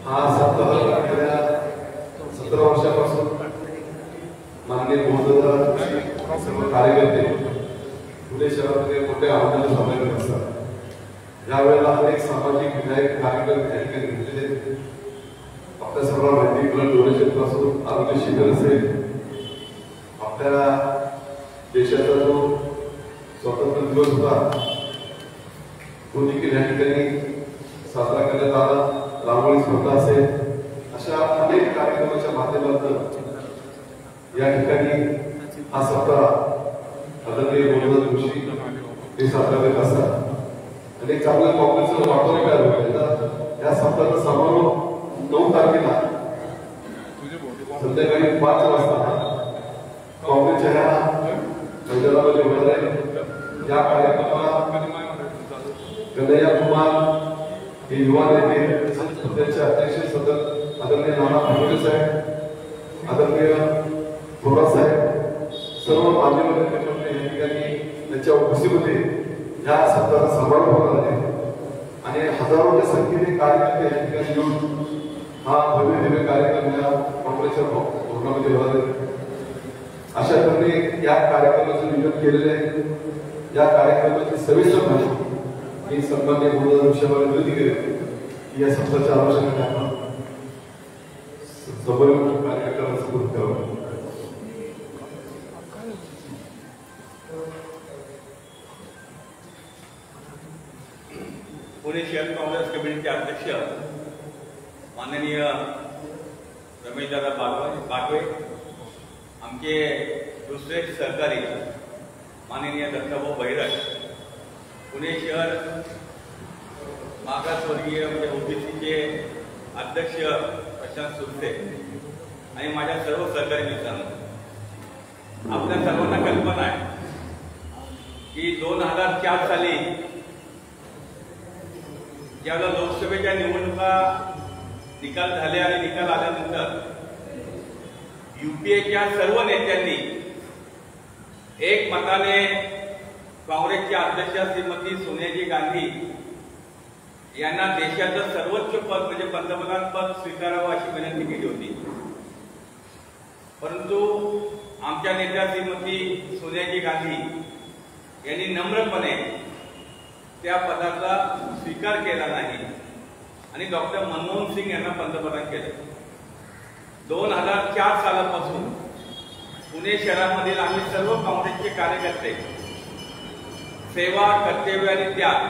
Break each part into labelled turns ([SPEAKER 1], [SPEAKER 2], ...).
[SPEAKER 1] हा सप्ताह गेल्या 17 वर्षापासून माननीय महोदय सर्व कार्यकर्ते पुणे शहरामध्ये मोठ्या आव्हानाला सामोरे असतात। यावेळेला अनेक सामाजिक विधायक कार्यक्रम त्या ठिकाणी घेतलेले आपल्या सर्वांना माहिती ब्लड डोनेशन पासून आरोग्य शिबिर असेल, आपल्या देशाचा जो स्वातंत्र्य दिवस होता तो देखील या ठिकाणी साजरा करण्यात आला, रांगोळी स्पर्धा असेल, अशा अनेक कार्यक्रमाच्या माध्यमातून या ठिकाणी हा सप्ताह आदरणीय महोदय जोशी हे साजरा करत असतात। अनेक चांगल्या काँग्रेसचा वापर करतात। या सप्ताहाचा समारोप 9 तारखेला संध्याकाळी 5 वाजता काँग्रेसच्या ह्या मैदानामध्ये होणार आहे। या कार्यक्रमाला कन्हैया कुमार हे युवा नेते, त्यांचे अध्यक्ष सदस्य आदरणीय नाना पाटोले साहेब, आदरणीय थोरात साहेब, सर्व मान्यवर नेते या ठिकाणी त्यांच्या उपस्थितीमध्ये या सप्ताहाचा समारोप होणार आहे आणि हजारोच्या संख्येने कार्यकर्ते या ठिकाणी येऊन हा भव्य दिव्य कार्यक्रम या काँग्रेसच्या भवनामध्ये होणार आहे। अशा प्रकारे या कार्यक्रमाचं नियोजन केलेलं आहे। या कार्यक्रमाची सविस्तर माहिती मी सन्माननीय महोदय जोशींना विनंती केली की या सप्ताहाच्या आवश्यकता आपण समन्वय कार्यकर्त्यांना समोर करावं।
[SPEAKER 2] पुणे शहर काँग्रेस कमिटीचे अध्यक्ष माननीय रमेशदादा बागवे, आमचे दुसरे सहकारी माननीय दत्ताभाऊ बहिरट, पुणे शहर मागासवर्गीय म्हणजे ओबीसीचे अध्यक्ष प्रशांत सुरसे आणि माझ्या सर्व सहकारी मित्रांनो, आपल्या सर्वांना कल्पना आहे की 2004 साली ज्यावेळेला लोकसभेच्या निवडणुका निकाल झाले आणि निकाल आल्यानंतर युपीएच्या सर्व नेत्यांनी एक मताने काँग्रेसच्या अध्यक्षा श्रीमती सोनियाजी गांधी यांना देशाचं सर्वोच्च पद म्हणजे पंतप्रधान पद स्वीकारावं अशी विनंती केली होती। परंतु आमच्या नेत्या श्रीमती सोनियाजी गांधी यांनी नम्रपणे त्या पदाचा स्वीकार केला नाही आणि डॉक्टर मनमोहन सिंग यांना पंतप्रधान केले। 2004 सालापासून पुणे शहरामधील आम्ही सर्व काँग्रेसचे कार्यकर्ते सेवा, कर्तव्य आणि त्याग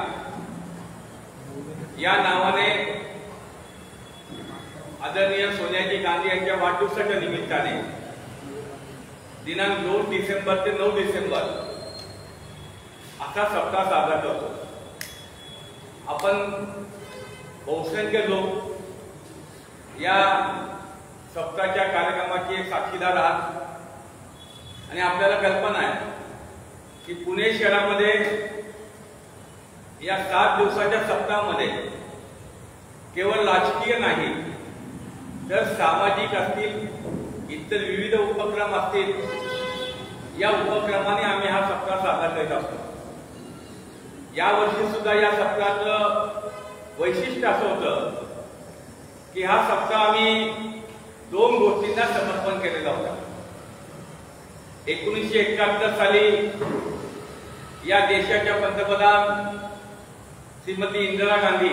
[SPEAKER 2] या नावाने आदरणीय सोनियाजी गांधी यांच्या वाढदिवसाच्या निमित्ताने दिनांक 2 डिसेंबर ते 9 डिसेंबर असा सप्ताह साजरा करतो। आपण बहुसंख्य लोक या सप्ताहाच्या कार्यक्रमाचे साक्षीदार आहात आणि आपल्याला कल्पना आहे की पुणे शहरामध्ये या 7 दिवसाच्या सप्ताहामध्ये केवळ राजकीय नाही तर सामाजिक असतील, इतर विविध उपक्रम असतील, या उपक्रमाने आम्ही हा सप्ताह साजरा करीत असतो। या वर्षी सुद्धा या सप्ताहाचं वैशिष्ट्य असं होतं की हा सप्ताह आम्ही 2 गोष्टींना समर्पण केलेला होता। 1971 साली या देशाच्या पंतप्रधान श्रीमती इंदिरा गांधी,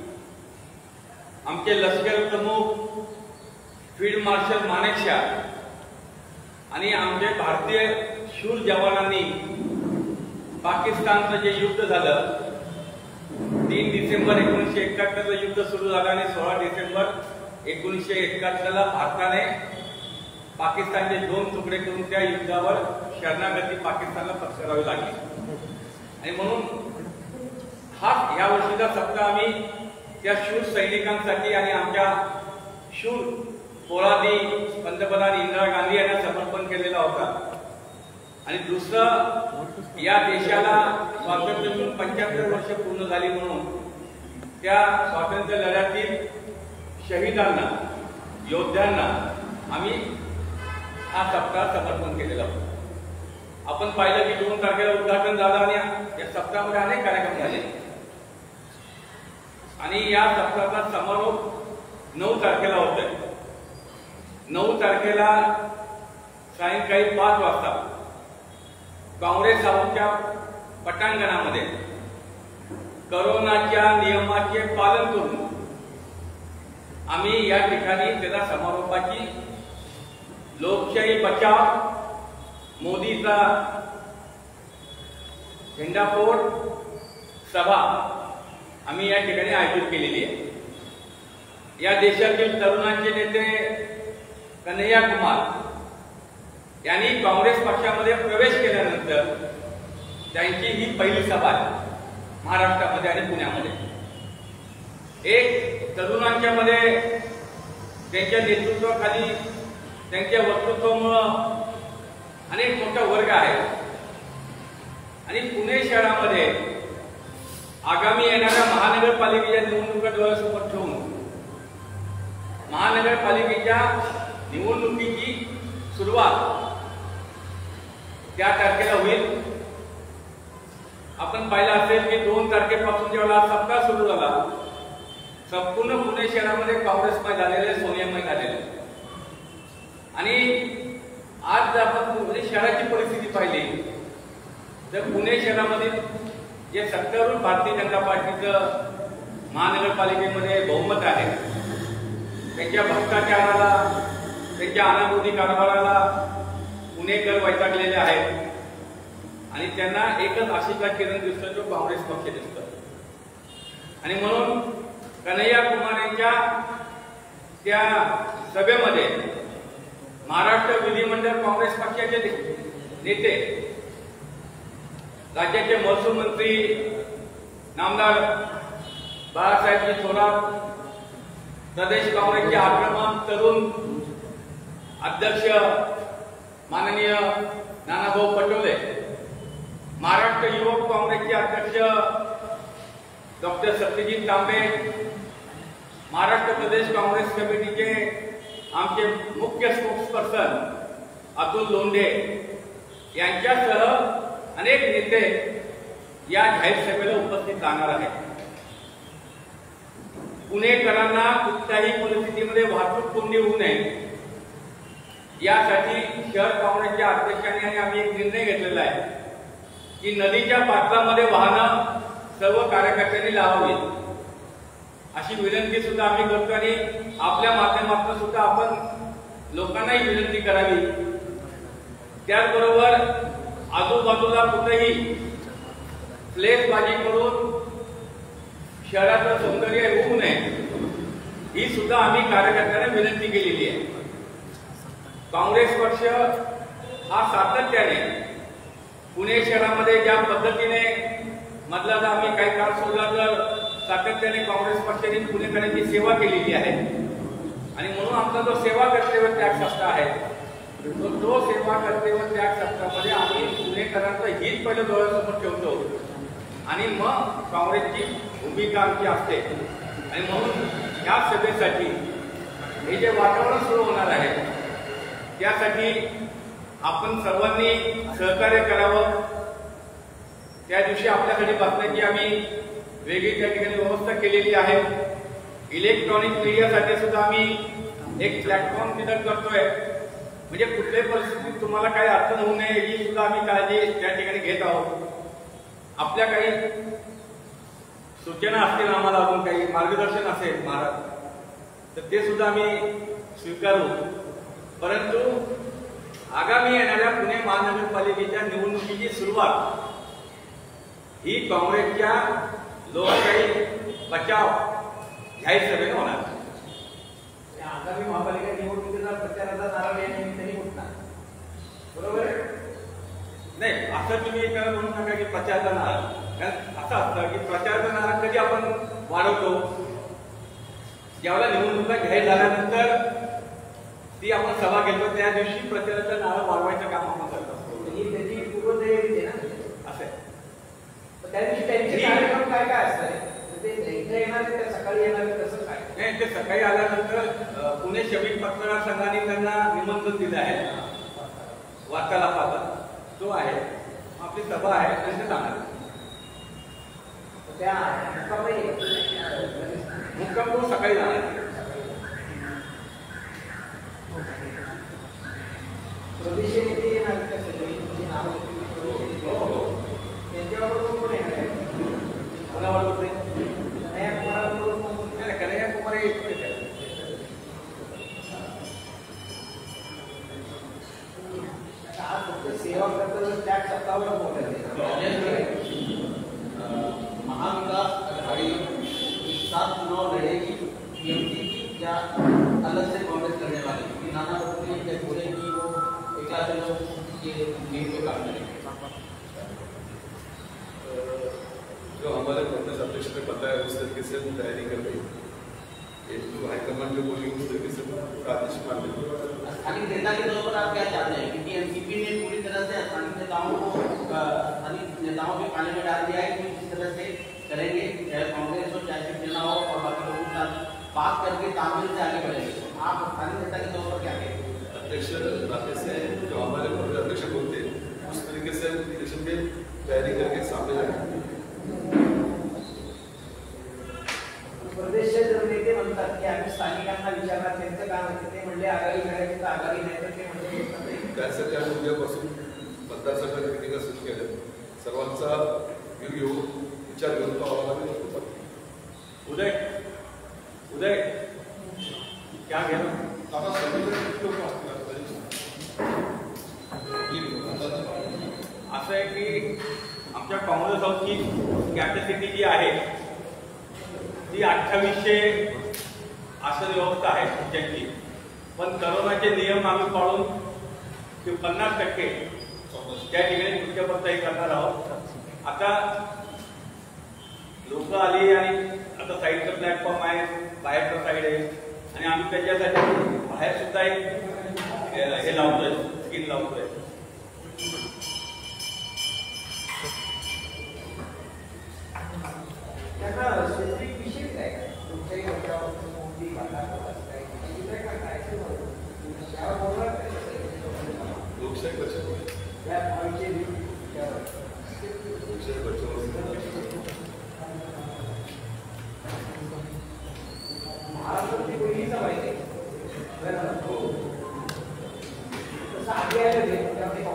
[SPEAKER 2] आमचे लष्कर प्रमुख फील्ड मार्शल मानेकशॉ आणि आमचे भारतीय शूर जवानांनी पाकिस्तानचं जे युद्ध झालं 3 डिसेंबर 1971 युद्ध सुरू झालं आणि 16 डिसेंबर 1971 भारताने पाकिस्तानचे 2 तुकडे करून त्या युद्धावर शरणागती पाकिस्तानला पत्करावी लागली आणि म्हणून या वर्षीचा सप्ताह आम्ही त्या शूर सैनिकांसाठी आणि आमच्या शूर पोरादी पंतप्रधान इंदिरा गांधी यांना समर्पण केलेला होता। आणि दुसरं, या देशाला स्वातंत्र्य मिळून 75 वर्ष पूर्ण झाली म्हणून त्या स्वातंत्र्य लढ्यातील शहीदांना, योद्ध्यांना आम्ही हा सप्ताह समर्पण केलेला होता। आपण पाहिलं की 2 तारखेला उद्घाटन झालं आणि या सप्ताहामध्ये अनेक कार्यक्रम झाले आणि या सप्ताहाचा समारोप 9 तारखेला होतं. 9 तारखेला सायंकाळी 5 वाजता काँग्रेस हाऊसच्या पटांगणामध्ये करोनाच्या नियमाचे पालन करून आम्ही या ठिकाणी त्याला समारोपाची लोकशाही बचाव मोदीचा झेंडाफोड सभा आम्ही या ठिकाणी आयोजित केलेली आहे. या देशातील तरुणांचे नेते कन्हैया कुमार यांनी काँग्रेस पक्षामध्ये प्रवेश केल्यानंतर त्यांची ही पहिली सभा आहे महाराष्ट्रामध्ये आणि पुण्यामध्ये. एक तरुणांच्या मध्ये त्यांच्या नेतृत्वाखाली त्यांच्या वक्तृत्वामुळं अनेक मोठा वर्ग आहे आणि पुणे शहरामध्ये आगामी येणाऱ्या महानगरपालिकेच्या निवडणुका डोळ्यासमोर ठेवून महानगरपालिकेच्या निवडणुकीची सुरुवात त्या तारखेला होईल. आपण पाहिलं असेल की 2 तारखेपासून जेव्हा सप्ताह सुरू झाला संपूर्ण पुणे शहरामध्ये काँग्रेसमय झालेले सोनियामय झालेले आणि आज आपण म्हणजे शहराची परिस्थिती पाहिली तर पुणे शहरामध्ये जे सत्तारूढ भारतीय जनता पार्टीचं महानगरपालिकेमध्ये बहुमत आहे त्यांच्या भ्रष्टाचाराला त्यांच्या अनागोदी कारभाराला पुणेकर वैतागलेले आहेत आणि त्यांना एकच आशेचा किरण दिसतो जो काँग्रेस पक्ष दिसतो. आणि म्हणून कन्हैया कुमार यांच्या त्या सभेमध्ये महाराष्ट्र विधिमंडळ काँग्रेस पक्षाचे नेते राज्याचे महसूल मंत्री नामदार बाळासाहेबजी थोरात, प्रदेश काँग्रेसचे आक्रमक तरुण अध्यक्ष माननीय नानाभाऊ पटोले, महाराष्ट्र युवक काँग्रेसचे अध्यक्ष डॉक्टर सत्यजित तांबे, महाराष्ट्र प्रदेश काँग्रेस कमिटीचे आमचे मुख्य स्पोक्सपर्सन अतुल लोंढे यांच्यासह अनेक नेते या जाहीर सभेला उपस्थित राहणार आहेत. पुणेकरांना कुठल्याही परिस्थितीमध्ये वाहतूक कोंडी होऊ नये यासाठी शहर काँग्रेसच्या अध्यक्षांनी आणि आम्ही एक निर्णय घेतलेला आहे की नदीच्या पात्रामध्ये वाहनं सर्व कार्यकर्त्यांनी लावावी अशी विनंती सुद्धा आम्ही करतो आणि आपल्या माध्यमातून सुद्धा आपण लोकांनाही विनंती करावी. त्याचबरोबर आजूबाजूला कुठेही फ्लेक्सबाजी करून शहराचं सौंदर्य होऊ नये ही सुद्धा आम्ही कार्यकर्त्यांना विनंती केलेली आहे. काँग्रेस पक्ष हा सातत्याने पुणे शहरामध्ये ज्या पद्धतीने मधला जर आम्ही काही काळ सोडला तर सातत्याने काँग्रेस पक्षाने पुणेकरांची सेवा केलेली आहे आणि म्हणून आमचा जो सेवा कर्तव्य त्याग संस्था आहे तो सेवा कर्तव्य त्याग संस्थामध्ये आम्ही पुणेकरांचं हित पहिलं डोळ्यासमोर ठेवतो आणि मग काँग्रेसची भूमिका आमची असते. आणि म्हणून या सभेसाठी हे जे वातावरण सुरू होणार आहे त्यासाठी आपण सर्वांनी सहकार्य करावं. त्या दिवशी आपल्यासाठी बसण्याची आम्ही वेगळी त्या ठिकाणी व्यवस्था केलेली आहे. इलेक्ट्रॉनिक मीडियासाठी सुद्धा आम्ही एक प्लॅटफॉर्म डिझाईन करतोय म्हणजे कुठल्याही परिस्थितीत तुम्हाला काही अडचण होऊ नये ही सुद्धा आम्ही काळजी त्या ठिकाणी घेत आहोत. आपल्या काही सूचना असतील आम्हाला अजून काही मार्गदर्शन असेल महाराज तर ते सुद्धा आम्ही स्वीकारू. परंतु आगामी येणाऱ्या पुणे महानगरपालिकेच्या निवडणुकीची सुरुवात ही काँग्रेसच्या लोकशाही बचाव जाहीर सभेने होणार.
[SPEAKER 3] आगामी महापालिका निवडणुकीचा प्रचाराचा नारा या निमित्ताने उठणार बरोबर आहे?
[SPEAKER 2] नाही असं तुम्ही म्हणू नका की प्रचाराचा नारा, कारण असं असतं की प्रचाराचा नारा कधी आपण वाढवतो ज्यावेळेला निवडणुका जाहीर झाल्यानंतर ती आपण सभा घेतो त्या दिवशी प्रचाराचा नारा वाढवायचं काम आपण करत असतो.
[SPEAKER 3] ही त्याची पूर्वतयारी आहे ना
[SPEAKER 2] असं
[SPEAKER 3] त्या दिवशी त्यांचे कार्यक्रम काय काय असतात ते एकदा येणार त्या सकाळी येणार कसं काय?
[SPEAKER 2] नाही ते सकाळी आल्यानंतर पुणे श्रमिक पत्रकार संघाने त्यांना निमंत्रण दिलं आहे वार्तालापाचा तो आहे आपली सभा आहे त्यांचं जाणार
[SPEAKER 3] त्या
[SPEAKER 2] मुक्काम तो सकाळी जाणार.
[SPEAKER 3] चुनाव लड़ेगी टीएमसी की या अलग से कांग्रेस लड़ने वाली है? नाना पटोले बोले कि वो एकला चलो ये नीति पे काम करेंगे।
[SPEAKER 1] जो हमारे प्रदेश अध्यक्ष ने बताया उस तरीके से हम तैयारी कर रही है। जो हाईकमान जो बोली उस तरीके से आदेश मान लेंगे।
[SPEAKER 3] स्थानीय नेता के तौर पर आप क्या चाहते हैं? क्योंकि एनसीपी ने पूरी तरह से स्थानीय नेताओं को स्थानीय नेताओं के पाले में डाल दिया है कि जिस तरह से करेंगे, चाहे कांग्रेस हो चाहे शिवसेना हो, और बाकी लोगों के साथ बात करके तालमेल से आगे बढ़ेंगे। आप स्थानीय नेता के तौर पर क्या कहेंगे?
[SPEAKER 1] अध्यक्ष नाते से जो हमारे प्रदेश अध्यक्ष बोलते हैं उस तरीके से इलेक्शन में तैयारी करके सामने जाएंगे।
[SPEAKER 3] प्रदेशचे जर नेते म्हणतात की आम्ही स्थानिकांना विचारणार, त्यांचं काम आहे ते म्हणले आघाडी करायची तर आघाडी नाही तर ते म्हणजे
[SPEAKER 1] त्यासाठी आम्ही उद्यापासून मतदारसंघात मिटिंग सुरू केल्या. सर्वांचा विचार घेऊन तो आम्हाला
[SPEAKER 2] उदय उदय क्या घ्या असं आहे की आमच्या काँग्रेस हाऊसची कॅपॅसिटी जी आहे ती 2800 आसन व्यवस्था आहे त्यांची, पण करोनाचे नियम आम्ही पाळून ते 50% त्या ठिकाणी खुर्च्यापत्ताही करणार आहोत. आता लोक आली आणि आता साईडचं प्लॅटफॉर्म आहे, बाहेरचं साईड आहे आणि आम्ही त्याच्यासाठी बाहेर सुद्धा एक हे लावतोय, स्किन लावतोय.
[SPEAKER 1] लोकशाही बचाव
[SPEAKER 3] महाराष्ट्राची पहिलीच माहिती आहे. तसं आधी आलं ते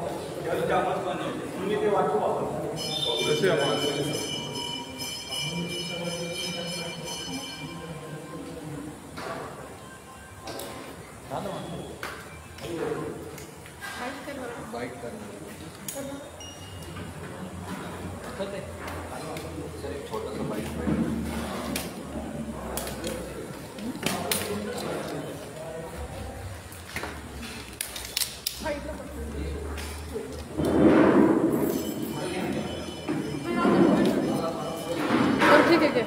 [SPEAKER 3] तुम्ही ते वाचू आपण
[SPEAKER 1] काँग्रेस
[SPEAKER 4] बाइट करना सर, एक छोटा सा बाइट
[SPEAKER 5] ठीक है क्या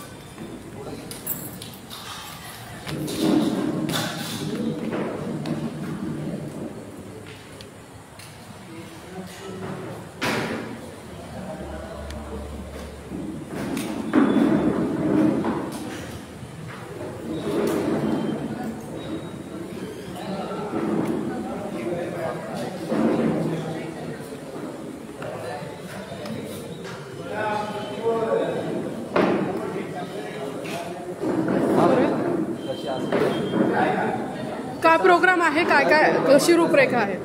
[SPEAKER 5] काय प्रोग्राम आहे, काय काय कशी रूपरेखा आहे?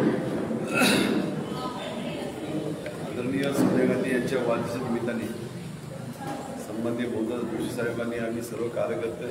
[SPEAKER 1] आदरणीय सोनिया गांधी यांच्या वाढदिवसा निमित्ताने सन्माननीय बहुदास जोशी साहेबांनी आम्ही सर्व कार्यकर्ते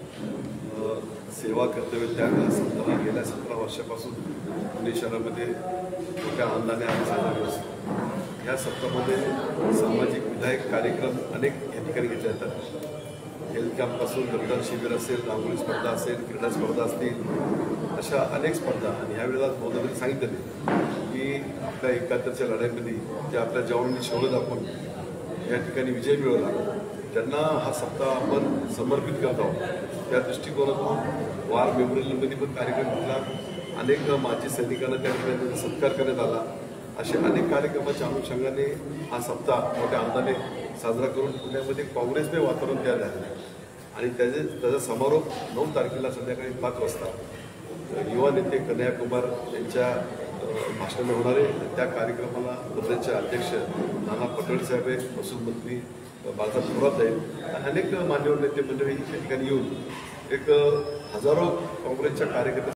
[SPEAKER 1] सेवा कर्तव्य त्याग सप्ताह गेल्या 17 वर्षापासून पुणे शहरामध्ये मोठ्या आनंदाने आम्ही साजरा करत असतो. या सप्ताहामध्ये सामाजिक विधायक कार्यक्रम अनेक या ठिकाणी घेतले जातात. हेल्थ कॅम्पपासून रक्तदान शिबिर असेल, रांगोळी स्पर्धा असेल, क्रीडा स्पर्धा असतील, अशा अनेक स्पर्धा. आणि ह्यावेळेला मोदींनी सांगितले की आपल्या 71च्या लढाईमध्ये जे आपल्या जवानांनी शौर्य दाखवून या ठिकाणी विजय मिळवला, त्यांना हा सप्ताह आपण समर्पित करत आहोत. त्या दृष्टिकोनातून वार मेमोरियलमध्ये पण कार्यक्रम घेतला. अनेक माजी सैनिकांना त्या ठिकाणी सत्कार करण्यात आला. असे अनेक कार्यक्रमाच्या अनुषंगाने हा सप्ताह मोठ्या आनंदाने साजरा करून पुण्यामध्ये काँग्रेसमय वातावरण तयार झाले आणि त्याचा समारोप 9 तारखेला संध्याकाळी 5 वाजता युवा नेते कन्हैया कुमार यांच्या भाषणाने होणार आहे. त्या कार्यक्रमाला प्रदेशचे अध्यक्ष नाना पटोले साहेब, महसूल मंत्री बाळासाहेब थोरात आहेत, अनेक मान्यवर नेते मंडळी त्या ठिकाणी येऊन एक हजारो काँग्रेसच्या कार्यकर्ते